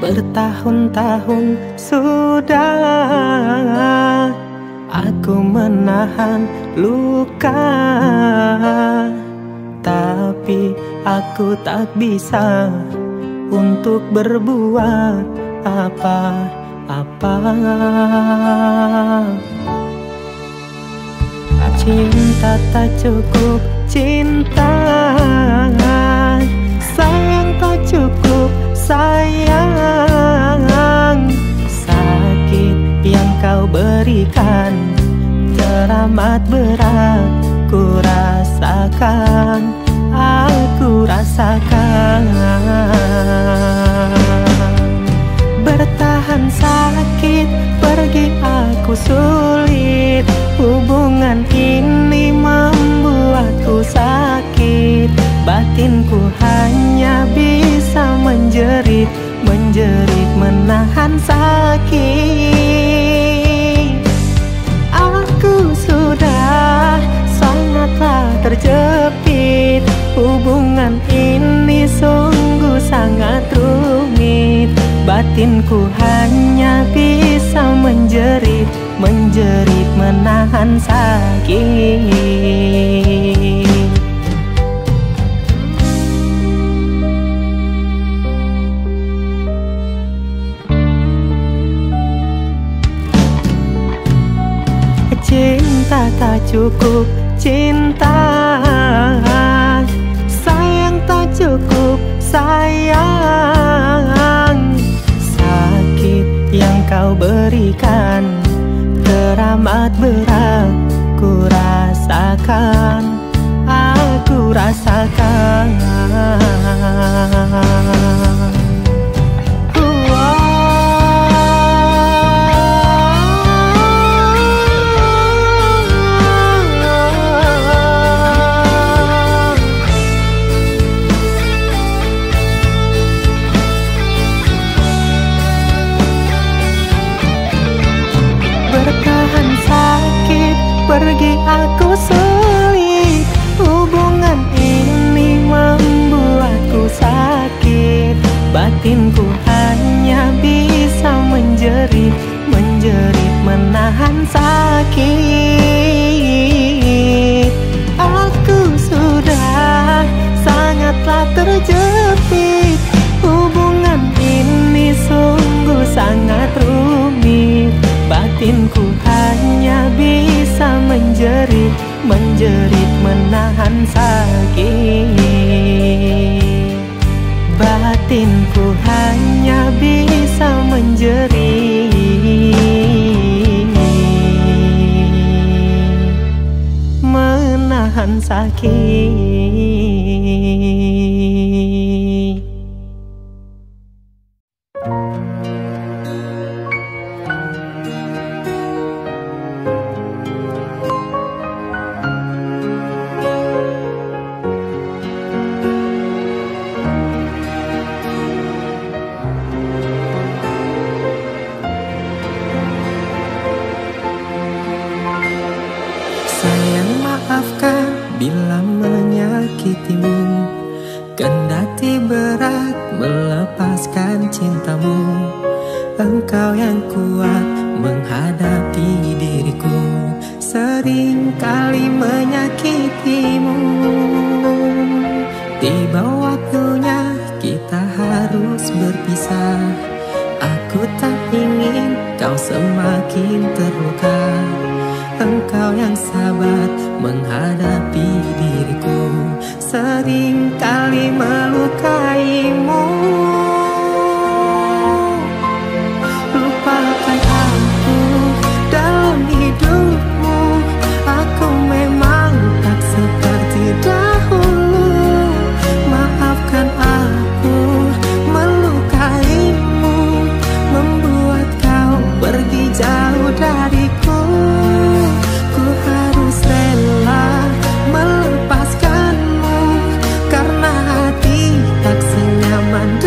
Bertahun-tahun sudah aku menahan luka, tapi aku tak bisa untuk berbuat apa-apa. Cinta tak cukup, cinta sayang tak cukup, sayang. Sakit yang kau berikan teramat berat, ku rasakan, aku rasakan. Bertahan sakit, pergi aku sulit. Hubungan ini membuatku sakit. Batinku hanya bisa menjerit, menahan sakit. Aku sudah sangatlah terjepit. Hubungan ini sungguh sangat rumit. Batinku hanya bisa menjerit, menahan sakit. Cinta tak cukup, cinta sayang tak cukup, sayang. Sakit yang kau berikan teramat berat, ku rasakan, aku rasakan. Bertahan sakit, pergi aku sulit. Hubungan ini membuatku sakit. Batinku hanya bisa menjerit, menahan sakit. Aku sudah sangatlah terjepit. Hubungan ini sungguh sangat rumit. Batinku hanya bisa menjerit, menahan sakit. Batinku hanya bisa menjerit, menahan sakit. Maafkan bila menyakitimu, kendati berat melepaskan cintamu. Engkau yang kuat menghadapi diriku, sering kali menyakitimu. Tiba waktunya kita harus berpisah. Aku tak ingin kau semakin terluka. Engkau yang sabar menghadapi diriku, sering kali melukaimu. Lupakan aku dalam hidupmu. Aku memang tak seperti dahulu. Maafkan aku melukaimu, membuat kau pergi jauh dariku. Ku harus rela melepaskanmu, karena hati tak senyaman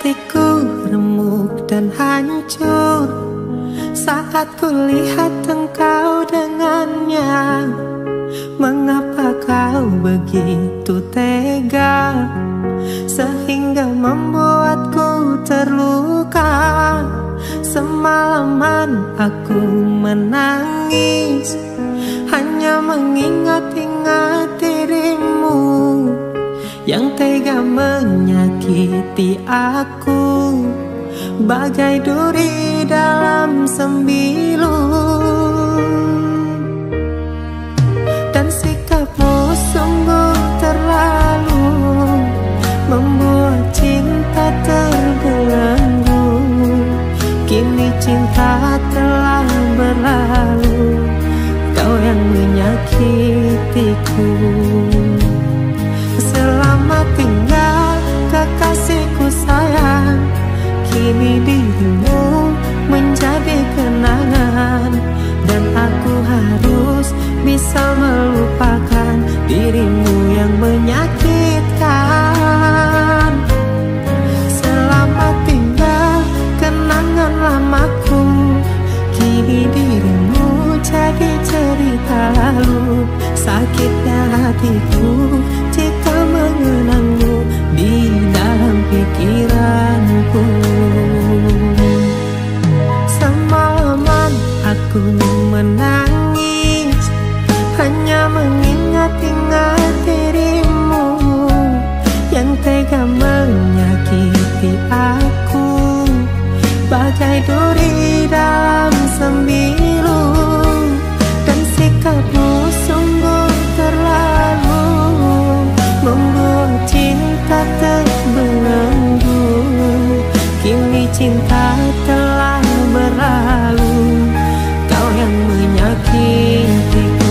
hatiku remuk dan hancur saat kulihat engkau dengannya. Mengapa kau begitu tega sehingga membuatku terluka? Semalaman aku menangis hanya mengingat-ingat dirimu yang tega menyakiti aku bagai duri dalam sembilu. Dan sikapmu sungguh terlalu membuat cinta terbelenggu. Kini cinta telah berlalu, kau yang menyakitiku. Selamat tinggal kekasihku sayang, kini dirimu menjadi kenangan. Dan aku harus bisa melupakan dirimu yang menyakitkan. Selamat tinggal kenangan lamaku, kini dirimu jadi cerita lalu. Sakitnya hatiku jika mengenangmu di dalam pikiranku. Semalaman aku menangis hanya mengingat-ingat dirimu yang tega menyakiti aku bagai duri dalam sembilu. Dan sikapmu sungguh terlalu membuat cinta terbelenggu. Kini cinta telah berlalu, kau yang menyakitiku.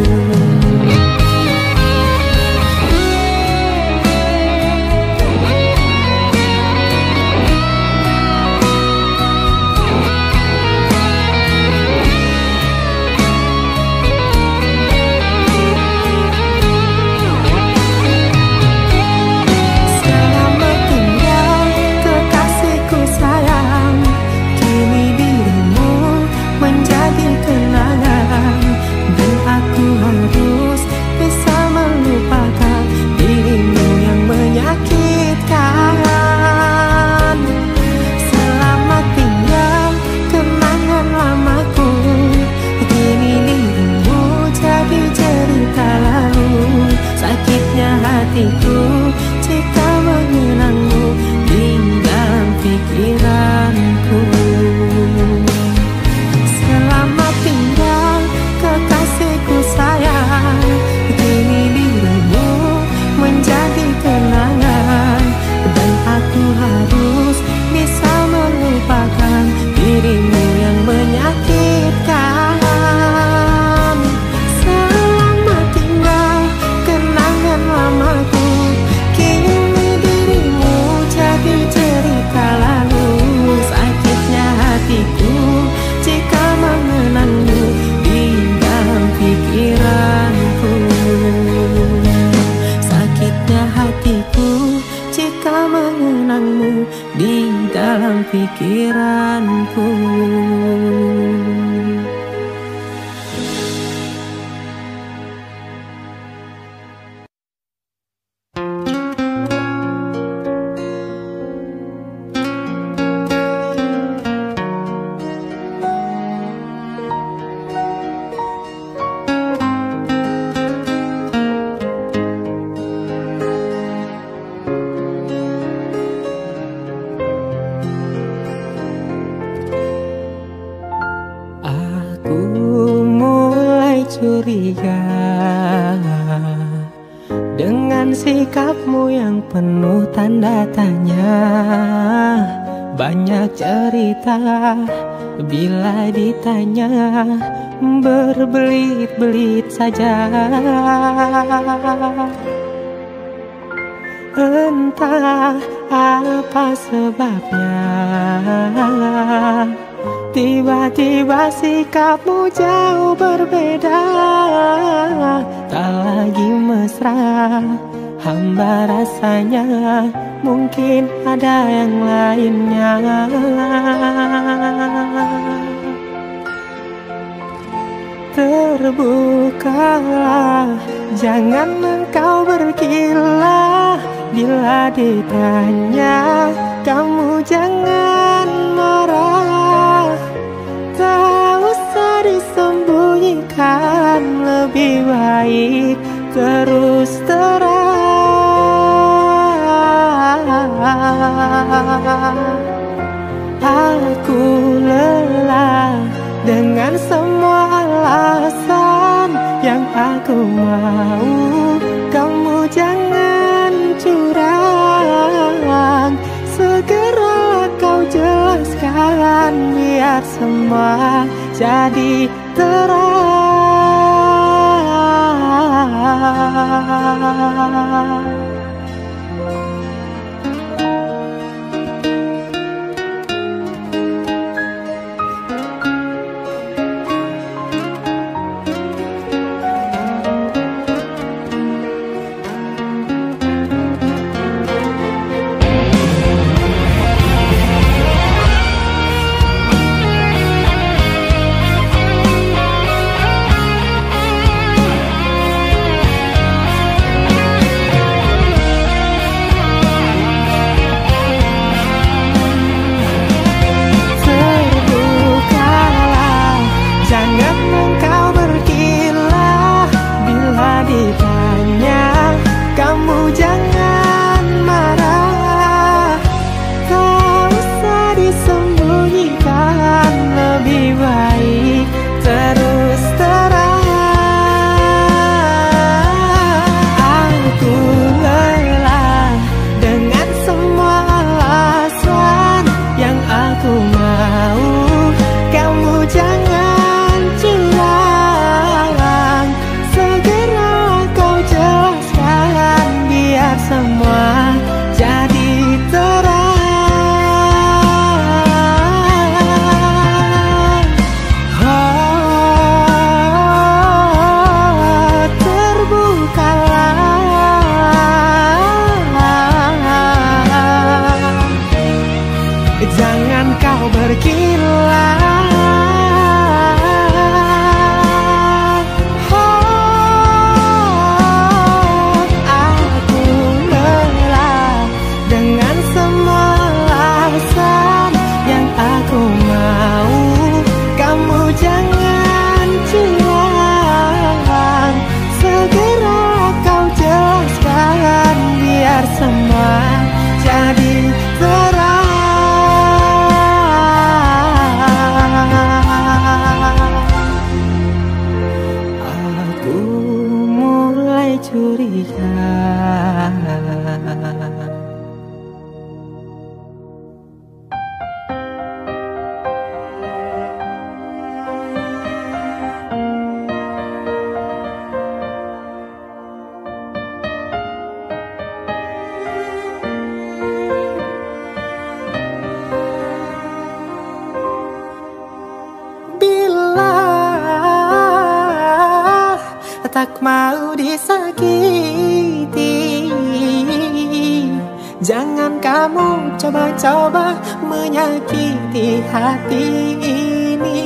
Hatiku jika mengenangmu di dalam pikiranku. Selamat tinggal kekasihku sayang, kini dirimu menjadi kenangan. Dan aku harus bisa melupakan dirimu yang menyakitkan. Selamat tinggal kenangan lamaku, kini dirimu jadi cerita lalu. Sakitnya hatiku jika mengenangmu di dalam pikiranku. Sakitnya hatiku jika mengenangmu di dalam pikiranku. Curiga dengan sikapmu yang penuh tanda tanya. Banyak cerita bila ditanya berbelit-belit saja. Entah apa sebabnya, tiba-tiba sikapmu jauh berbeda. Tak lagi mesra, hamba rasanya mungkin ada yang lainnya. Terbukalah, jangan engkau berkilah. Bila ditanya, kamu jangan marah. Tak usah disembunyikan, lebih baik terus terang. Aku lelah dengan semua alasan yang aku mau. Kamu jangan curang, segera kau jelaskan biar semua jadi terang. Jangan kau berkilah. Aku lelah dengan semua alasan yang aku mau. Kamu jangan curang, segera kau jelaskan biar semua jadi terang. Curiga. Tak mau disakiti, jangan kamu coba-coba menyakiti hati ini.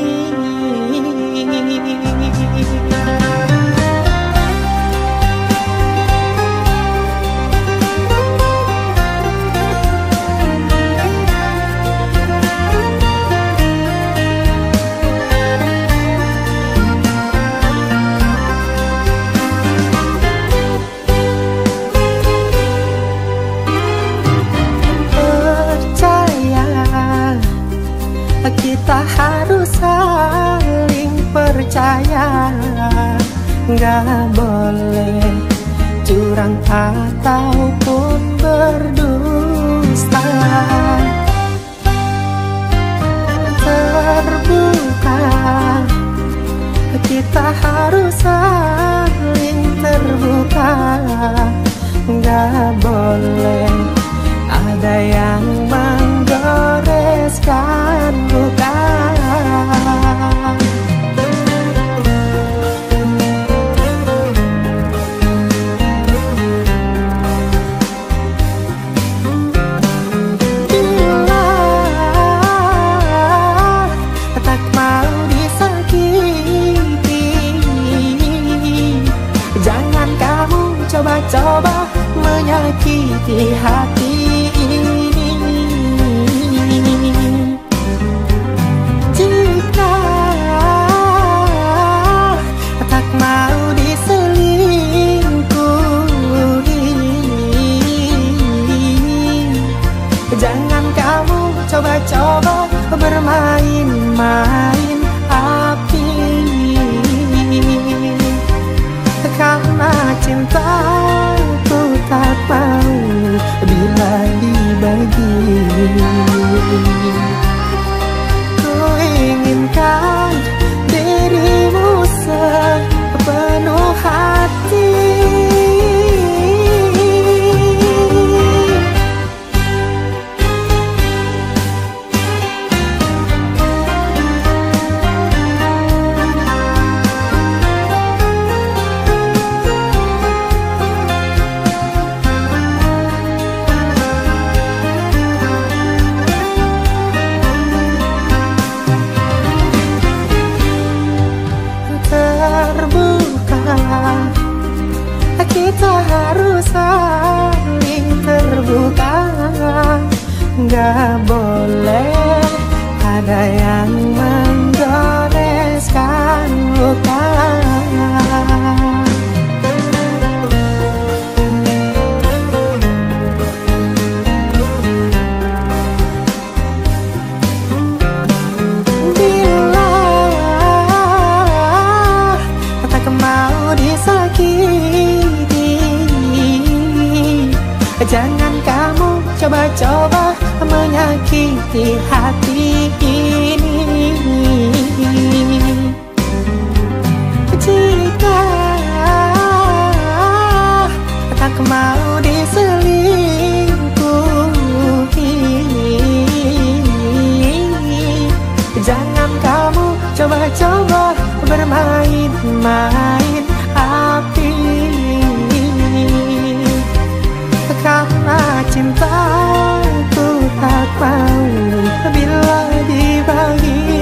Kita harus saling percaya, nggak boleh curang ataupun berdusta. Terbuka, kita harus saling terbuka, nggak boleh ada yang menggoreskan luka. menyakiti hati ini. Jika tak mau diselingkuhi, jangan kamu coba-coba bermain-main api. Karena cintaku tak mau bila dibagi. Ku inginkan dirimu sepenuh hati. Kita harus saling terbuka, nggak boleh ada yang menggoreskan luka. Bila tak mau disakiti, jangan kamu coba-coba menyakiti hati ini. Jika tak mau diselingkuhi, jangan kamu coba-coba bermain-main api. Karena cintaku tak mau bila dibagi.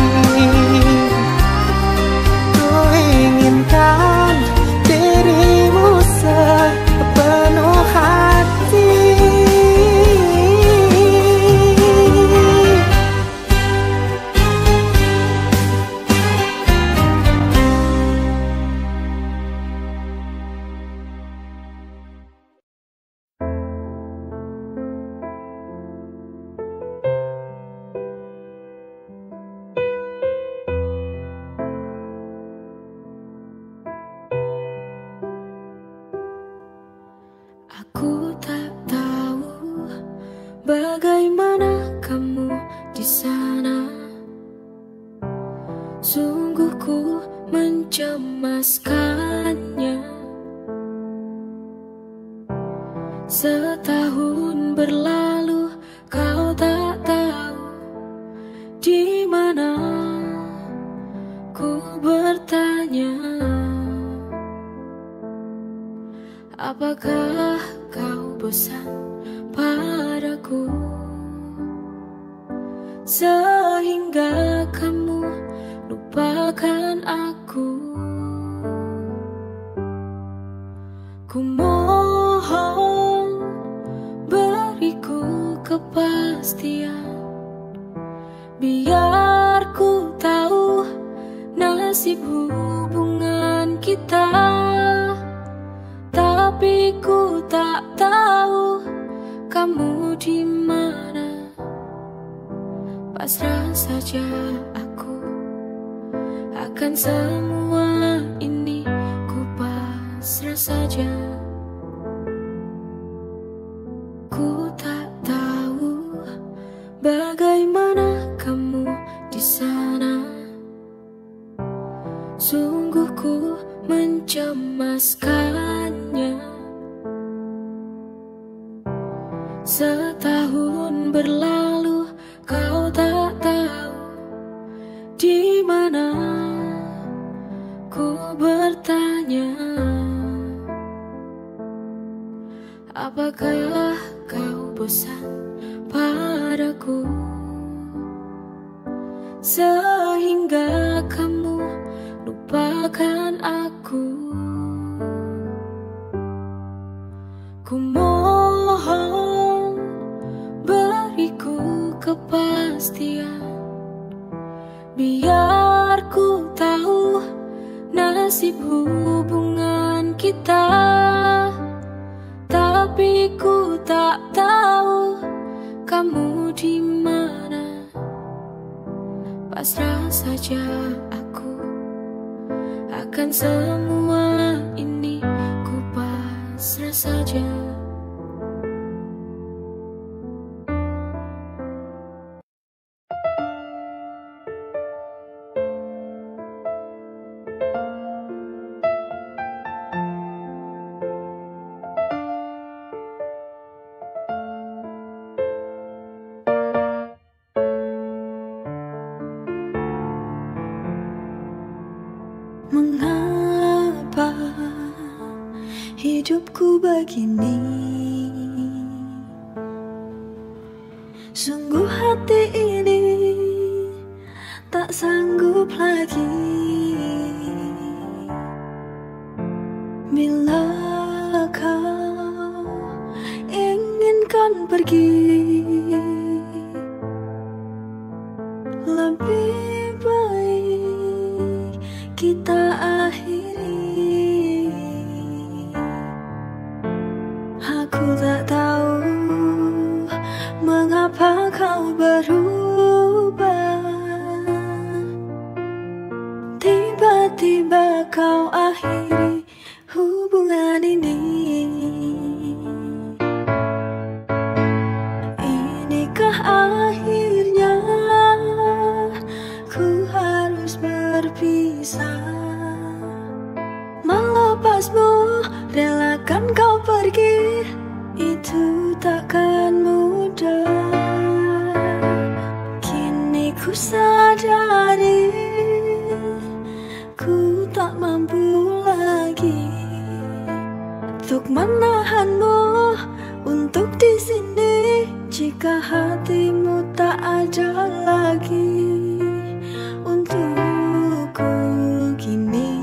Ku inginkan dirimu sepenuh hati. Aku tak tahu bagaimana kamu di sana. Sungguh ku mencemaskannya. Setahun berlalu kau tak tahu di mana. Ku bertanya, apakah kau bosan padaku, sehingga kamu lupakan aku? Ku mohon beriku kepastian, biar ku tahu nasib hubungan kita. Tapi ku tak tahu kamu di mana. Pasrah saja aku akan semua ini, ku pasrah saja. Ku tak tahu bagaimana kamu di sana. Sungguh ku mencemaskannya. Setahun berlalu kau tak tahu di mana. Ku bertanya, apakah kau bosan padaku, sehingga kamu lupakan aku? Ku mau kepastian. Biar ku tahu nasib hubungan kita, tapi ku tak tahu kamu di mana. Pasrah saja aku akan semua ini, ku pasrah saja. Mengapa hidupku begini? Sungguh hati ini tak sanggup lagi. Bila kau inginkan pergi, lebih baik kita akhiri. Aku tak tahu mengapa kau berubah. Tiba-tiba kau akhiri hubungan ini. Inikah akhirnya ku harus berpisah? Melepasmu, relakan kau pergi, itu takkan mudah. Kini ku sadari, ku tak mampu lagi untuk menahanmu, untuk di sini. Jika hatimu tak ada lagi untukku kini.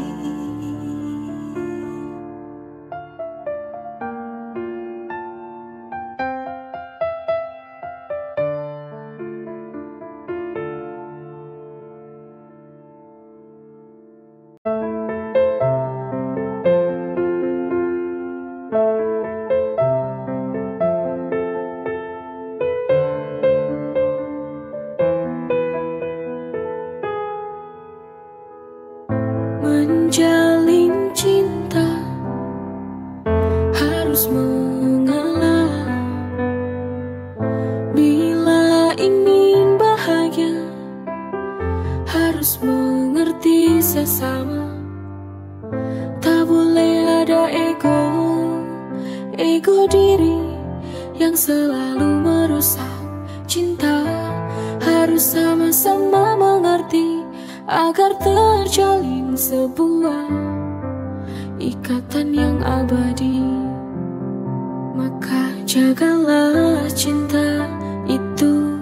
Menjalin cinta harus mengalah. Bila ingin bahagia harus mengerti sesama. Tak boleh ada ego diri yang selalu merusak cinta. Harus sama-sama mengerti agar terjalin sebuah ikatan yang abadi. Maka jagalah cinta itu.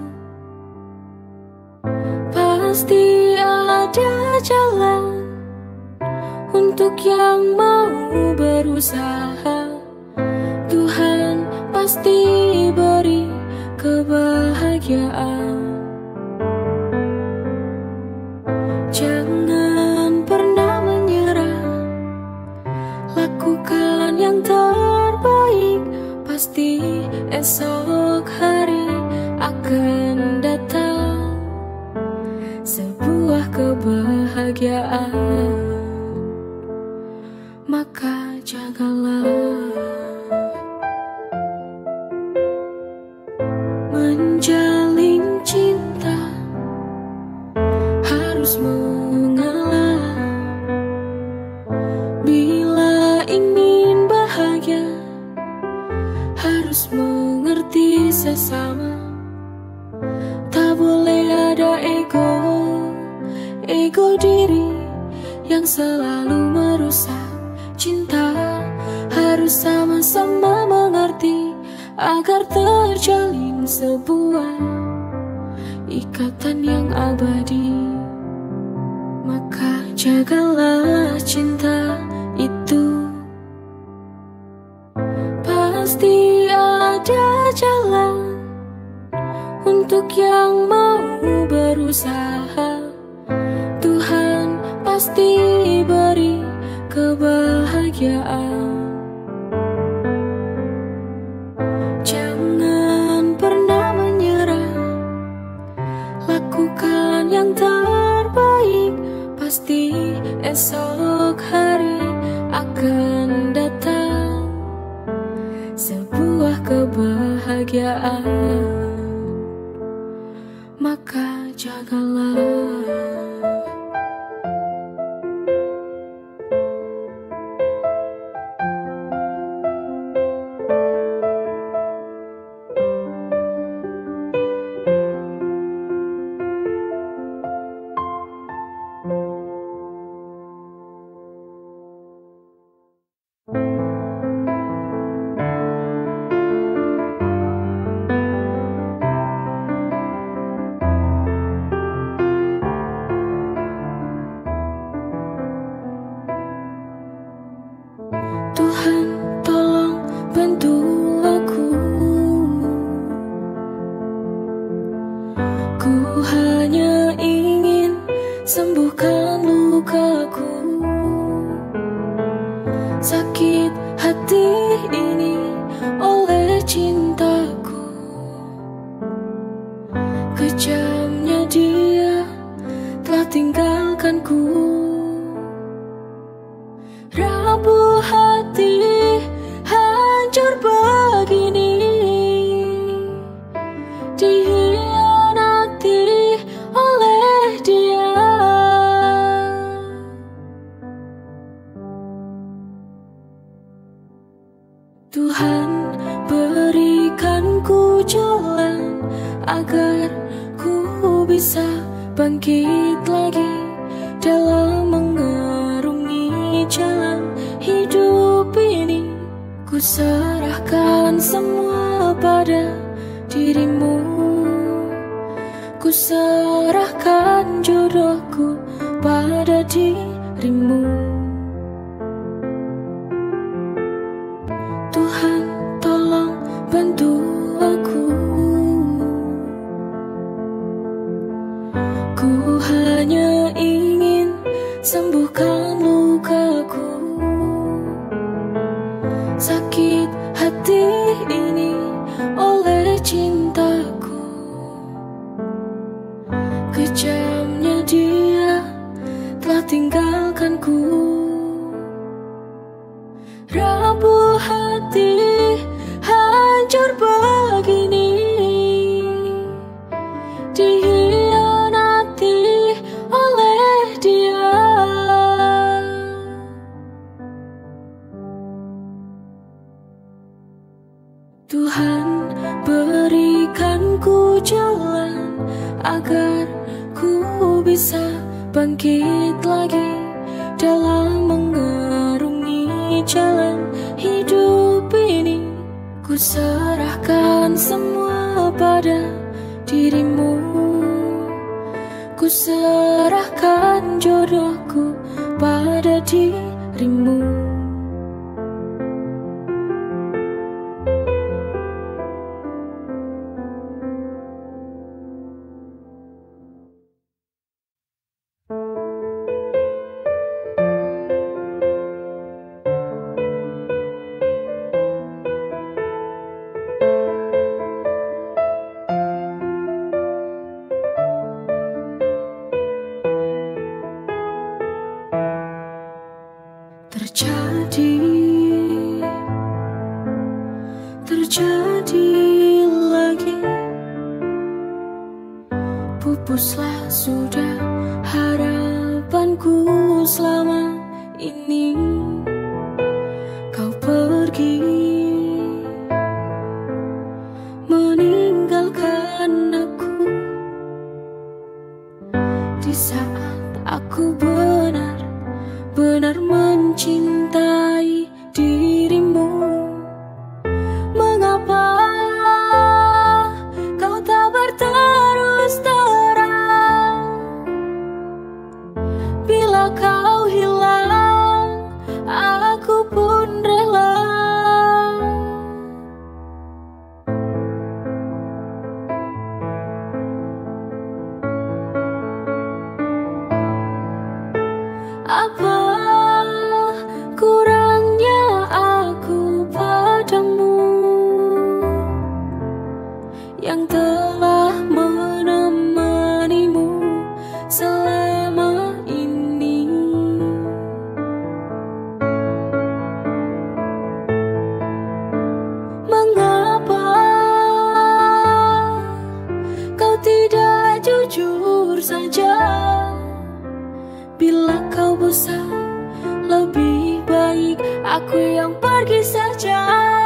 Pasti ada jalan untuk yang mau berusaha. Tuhan pasti beri kebahagiaan. Jangan pernah menyerah, lakukan yang terbaik. Pasti esok hari akan datang sebuah kebahagiaan. Maka jagalah. Menjalin cinta harus mengalah. Bila ingin bahagia harus mengerti sesama. Tak boleh ada ego diri yang selalu merusak cinta. Harus sama-sama mengerti agar terjalin sebuah ikatan yang abadi. Maka jagalah cinta itu. Pasti ada jalan untuk yang mau berusaha, Tuhan pasti beri kebahagiaan. Jangan pernah menyerah, lakukan yang terbaik. Pasti esok hari akan datang sebuah kebahagiaan. Maka jagalah. Tuhan, tolong bantu aku. Ku hanya ingin sembuhkan lukaku. Sakit hati ini oleh cintaku. Kejamnya dia telah tinggalkanku. Rapuh hati hancur begini, dikhianati oleh dia. Tuhan, berikan ku jalan agar ku bisa bangkit lagi dalam mengarungi jalan hidup ini. Ku serahkan semua pada dirimu. Ku serahkan jodohku pada dirimu. Tuhan, tolong bantu aku. Ku hanya ingin sembuhkan lukaku. Sakit hati ini oleh cintaku. Kejamnya dia telah tinggalkanku. Rapuh hati hancur begini, dikhianati oleh dia. Tuhan, berikan ku jalan agar ku bisa bangkit lagi dalam mengarungi jalan hidup ini. Ku serahkan semua pada dirimu. Ku serahkan jodohku pada dirimu. Terjadi lagi. Pupuslah sudah harapanku selama ini. Kau pergi meninggalkan aku di saat aku benar-benar mencintai dirimu. Mengapa kau tak berterus terang? Bila kau hilang, aku pun rela. aku yang pergi saja.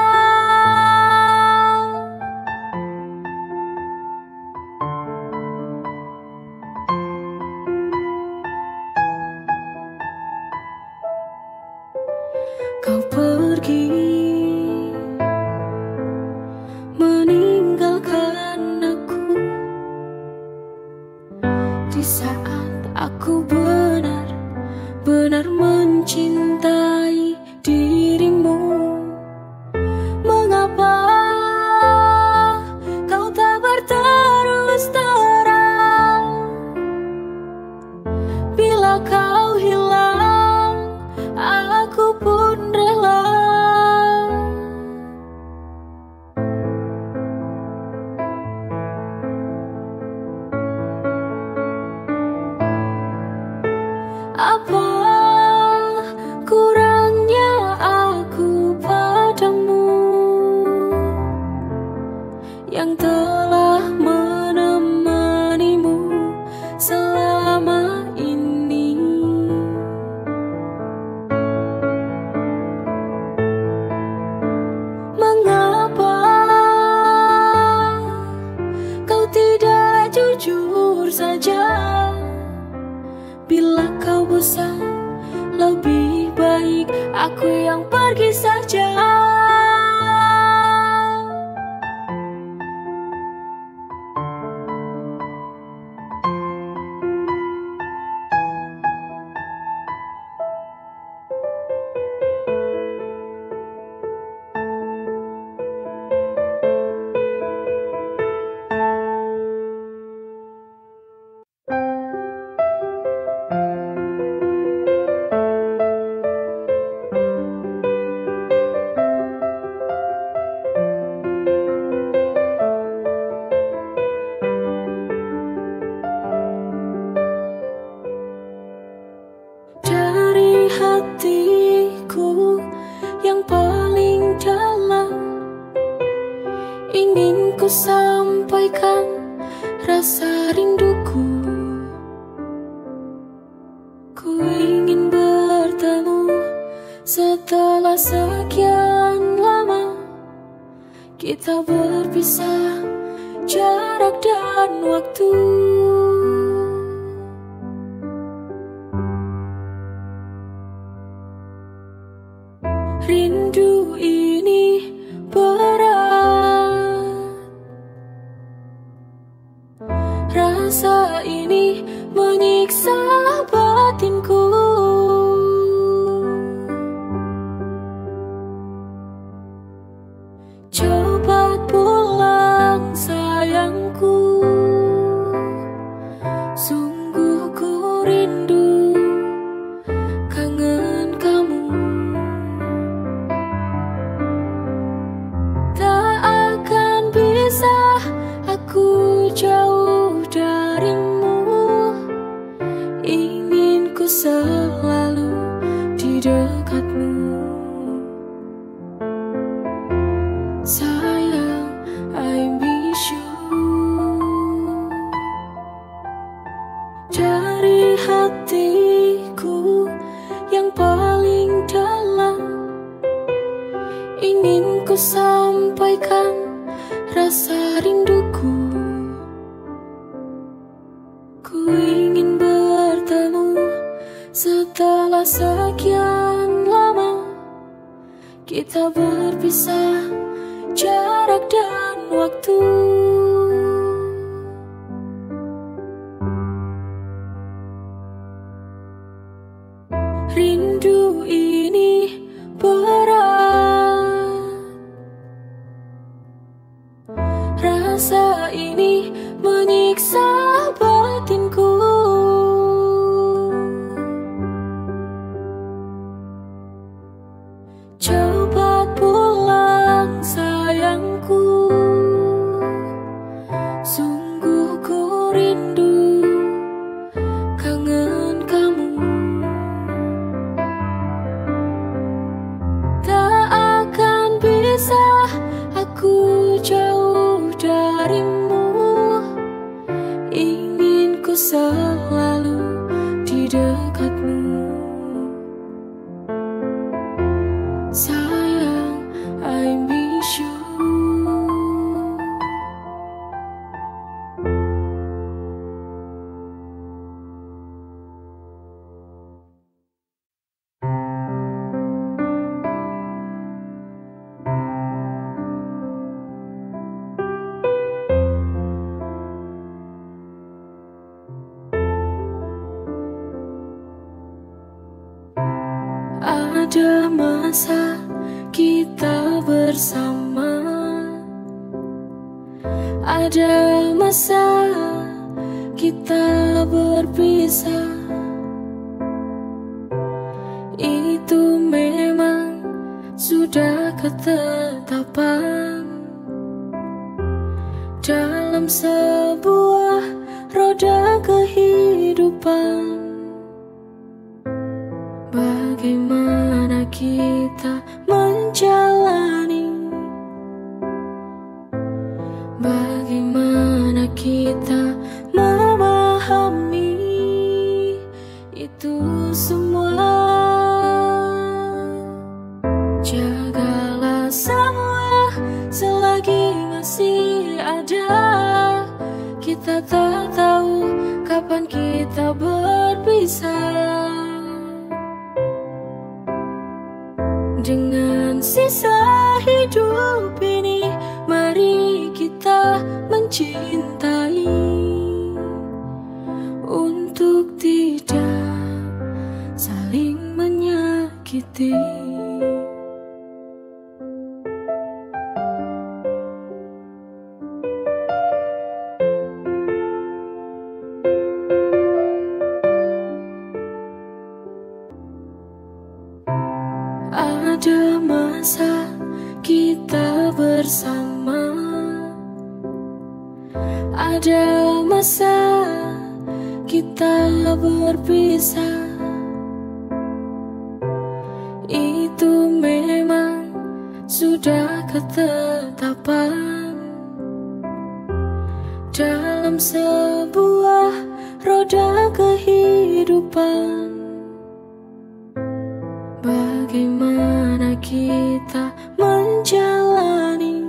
Kau pergi meninggalkan aku di saat aku benar-benar mencintai dirimu. Mengapa kau tak berterus terang? Bila kau hilang, aku pun rela. Apa kurangnya aku padamu yang telah menemanimu selama ini? Mengapa kau tidak jujur saja? Bila kau bosan, lebih baik aku yang pergi saja. Dari hatiku yang paling dalam, ingin ku sampaikan rasa rinduku. Ku ingin bertemu setelah sekian lama. Kita berpisah jarak dan waktu. Rindu ini berat, rasa ini menyiksa batinku. Cepat pulang sayangku, sungguh ku rindu, kangen kamu. Aku jauh darimu, ingin ku selalu di dekatmu. Sayang, I miss you. Dari hatiku yang paling dalam, ingin ku sampaikan rasa rinduku. Ku ingin bertemu setelah sekian lama. Kita berpisah jarak dan waktu. Rindu ini berat, rasa ini menyiksa batinku. Cepat pulang sayangku, bersama. Ada masa kita berpisah, itu memang sudah ketetapan dalam sebuah roda kehidupan. Bagaimana kita menjalani, bagaimana kita memahami itu semua. Jagalah semua selagi masih ada. Kita tak tahu kapan kita berpisah. Dengan sisa hidup ini, mari kita mencintai untuk tidak saling menyakiti. Ada masa kita bersama, ada masa kita berpisah. Itu memang sudah ketetapan dalam sebuah roda kehidupan. Bagaimana kita menjalani,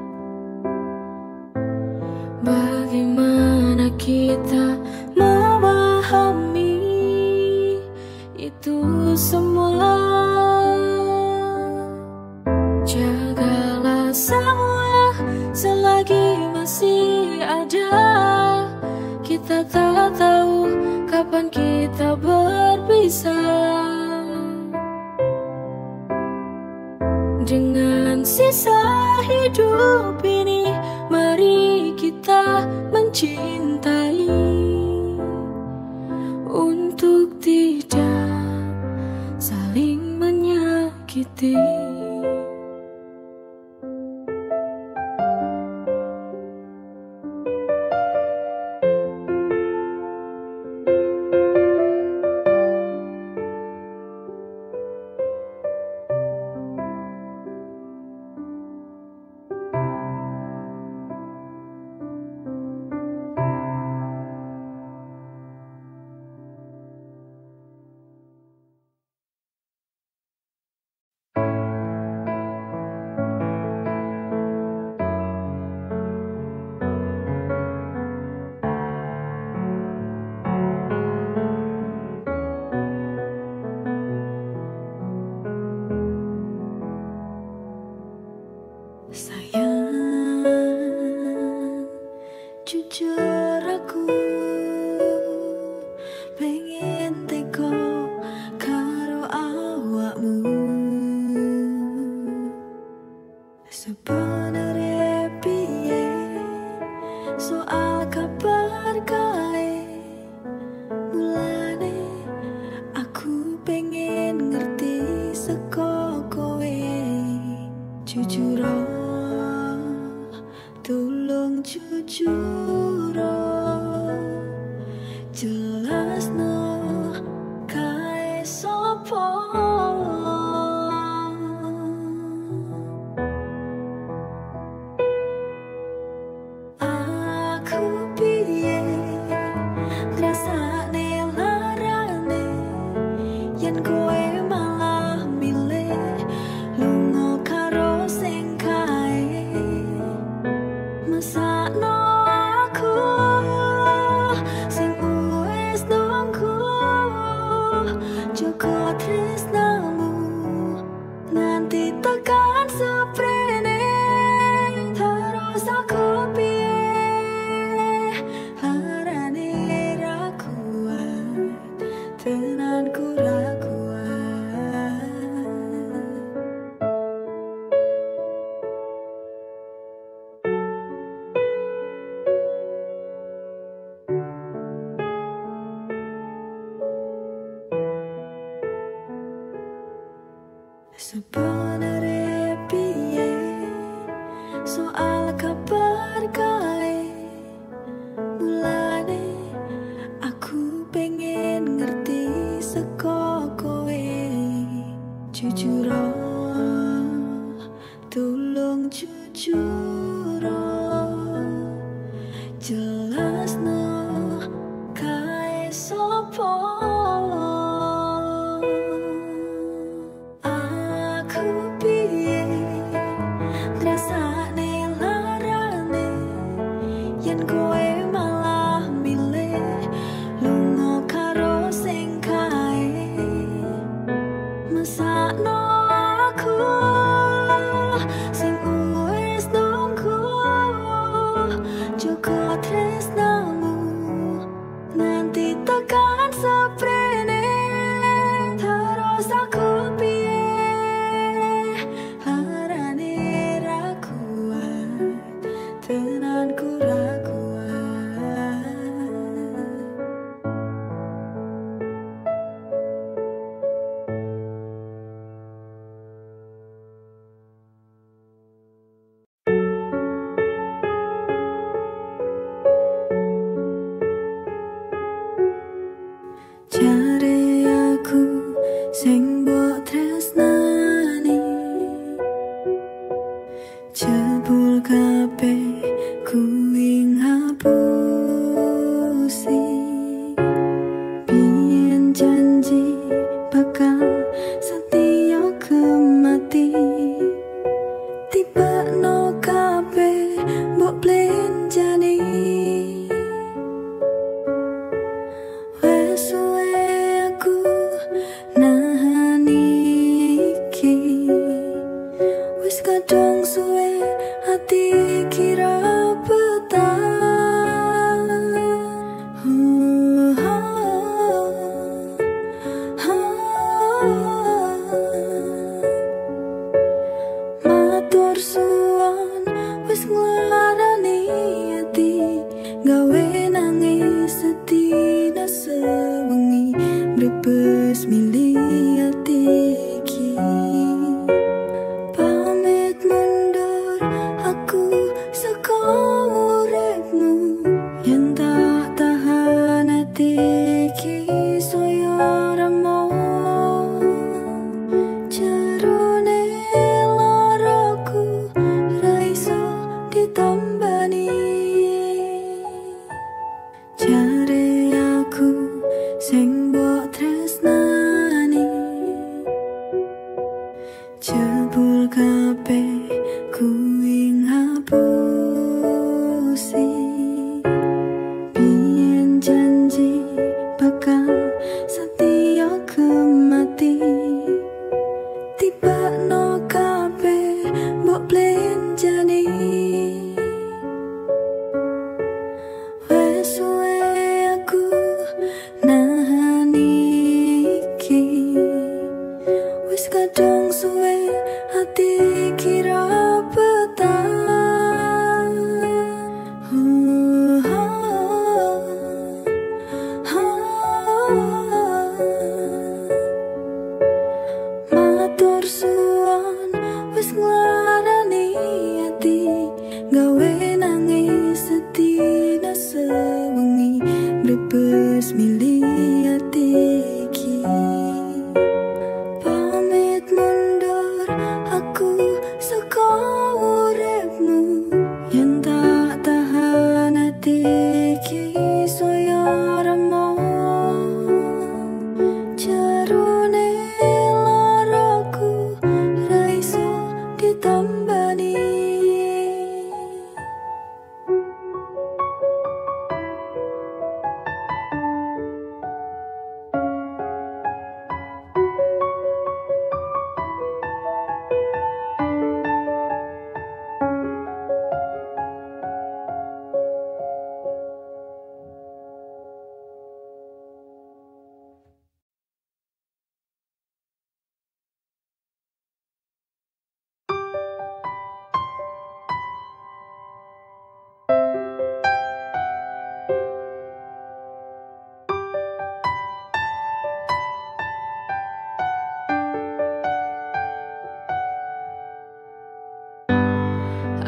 bagaimana kita memahami itu semua. Jagalah semua selagi masih ada. Kita tak tahu kapan kita berpisah. Dengan sisa hidup ini, mari kita mencintai untuk tidak saling menyakiti. Jujur aku pengen teko karo awakmu. Sebenarnya piye soal kabar kae, mulane aku pengen ngerti saka kowe. Jujur tolong jujur, jelasno kae sapa. Aku piye rasane larane yen kowe malah milih lunga karo sing kae. Mesakno aku sing wis nunggu, joko tresnamu nganti tekan seprene. Terus aku piye larane ra kuat, tenanku ra kuat. Sebenarnya piye soal kabar kae, mulane aku pengen ngerti saka kowe. Jujur tolong jujur jelasno kae sopo. Aku piye rasane larane yen kowe malah milih lunga karo sing kae. Mesakno aku sing wis nunggu Joko tresnamu nanti tekan seprene. Terus aku piye larane ra kuat, tenanku ra kuat. Jare aku sing mbok tresnani, jebul kabeh kuwi ngapusi. Biyen janji bakal setia kemati, tibakno kabeh mbok blenjani. Wes suwe aku nahan iki, wis kadung suwe hati kira petang. Matur suwun wis nglarani hati, gawe nangis sedina sewengi, brebes milih hati iki. Pamit mundur aku saka uripmu, yen tak tahan hati iki saya remo. Jerone laraku ra iso ditambani. Jare aku sing mbok tresnani, jebul kabeh kuwi ngapusi. Biyen janji bakal setia kemati, tibakno kabeh mbok blenjani. Wes suwe aku nahan iki, wis kadung suwe hati kira petang. Matur suwun wis nglarani hati, gawe nangis sedina sewengi, brebes milih hati iki. Pamit mundur aku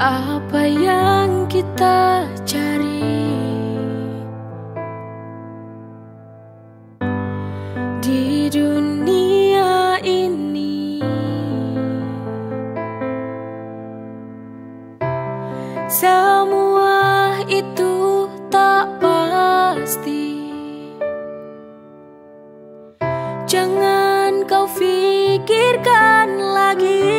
Apa yang kita cari di dunia ini? Semua itu tak pasti. Jangan kau pikirkan lagi.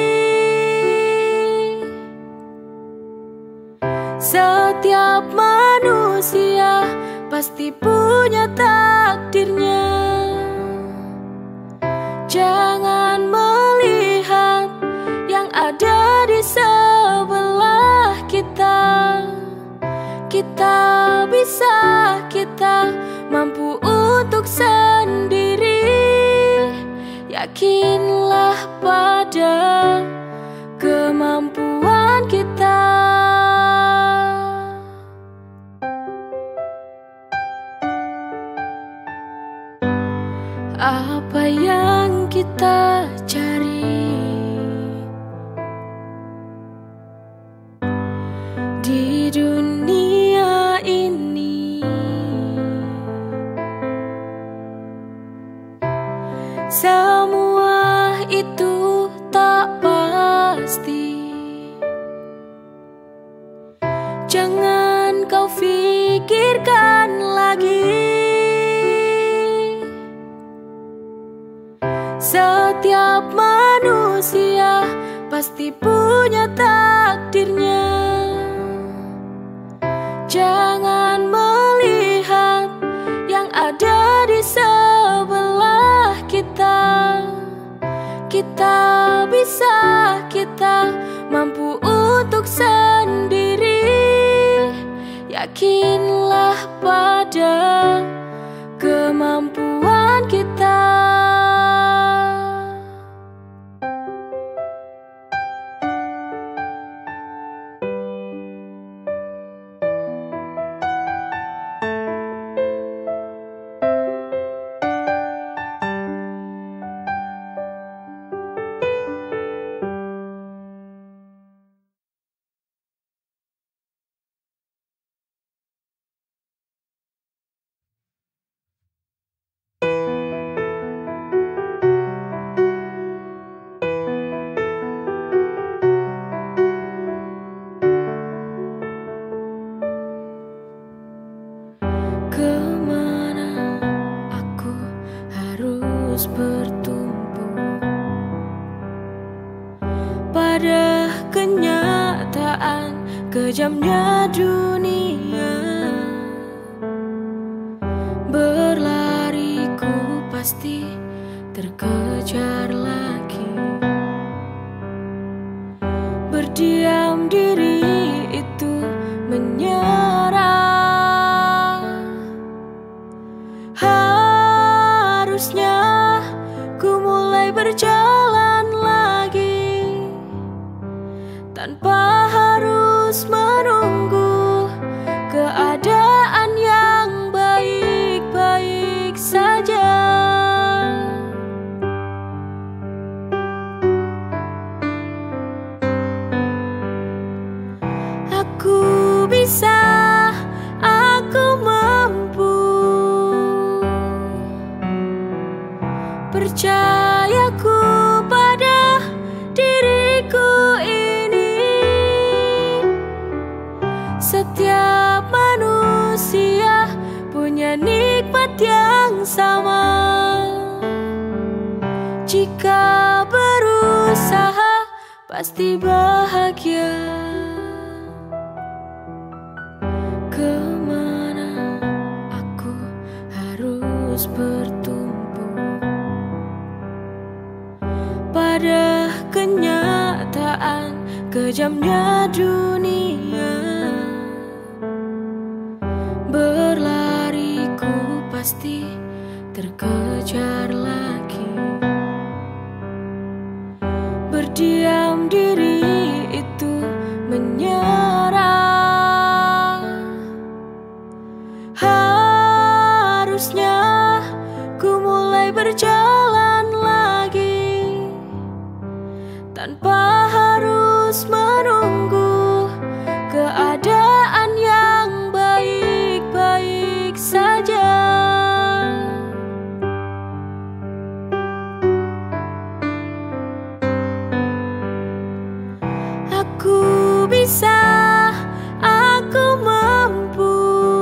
Setiap manusia pasti punya takdirnya. Jangan melihat yang ada di sebelah kita. Kita bisa, kita mampu untuk sendiri. Yakinlah pada kemampuan kita. Apa yang kita cari di dunia ini? Semua itu tak pasti. Jangan kau pikirkan lagi. Setiap manusia pasti punya takdirnya. Jangan melihat yang ada di sebelah kita. Kita bisa, kita mampu untuk sendiri. Yakinlah pada kemampuan kita. Kemana aku harus bertumpu pada kenyataan kejamnya dunia. Berlariku pasti terkejar lagi. Berdiam diri itu menyerah. Harusnya ku mulai berjalan lagi tanpa harus menunggu keadaan yang baik-baik saja. Aku bisa, aku mampu. Percayaku pada diriku ini. Setiap manusia punya nikmat yang sama. Jika berusaha pasti bahagia. Kemana aku harus bertumpu pada kenyataan kejamnya dunia. Berlariku pasti terkejar lagi. Berdiam diri itu menyerah. Harusnya ku mulai berjalan lagi tanpa harus menunggu bisa aku mampu.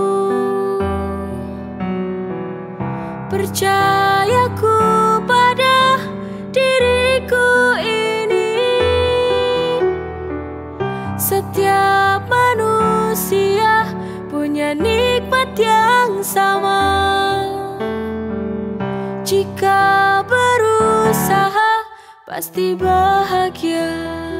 Percayaku pada diriku ini. Setiap manusia punya nikmat yang sama. Jika berusaha pasti bahagia.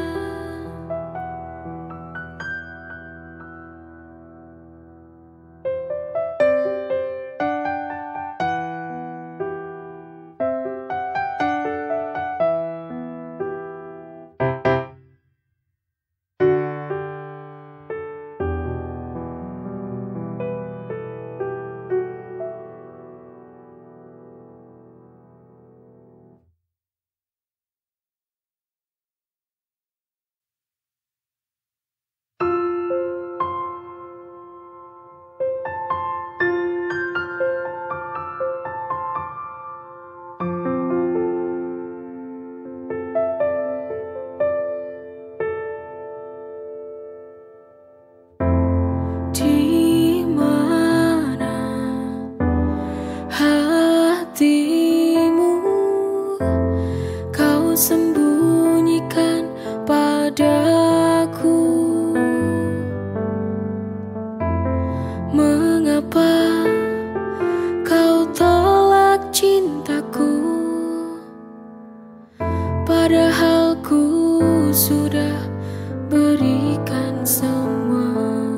Sembunyikan padaku, mengapa kau tolak cintaku, padahal ku sudah berikan semua.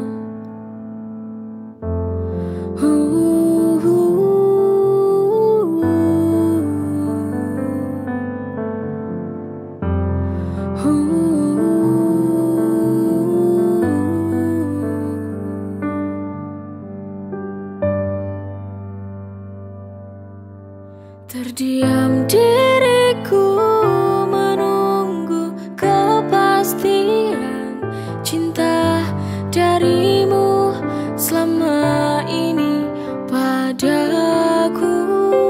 Terdiam diriku menunggu kepastian cinta darimu selama ini padaku.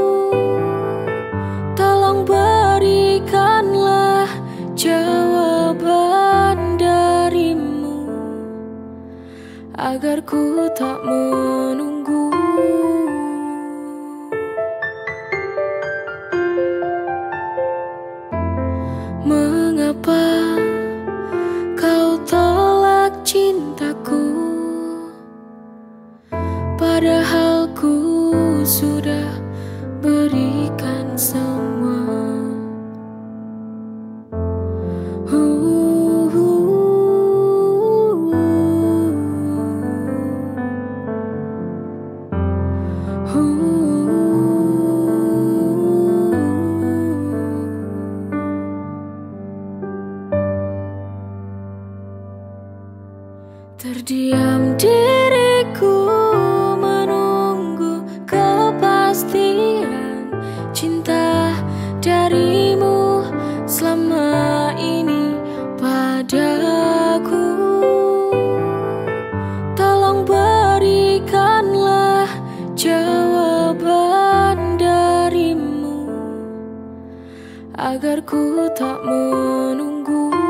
Tolong berikanlah jawaban darimu agar ku tak menunggu. Mengapa kau tolak cintaku, padahal ku sudah berikan semua. Terdiam diriku menunggu kepastian cinta darimu selama ini padaku. Tolong berikanlah jawaban darimu agar ku tak menunggu.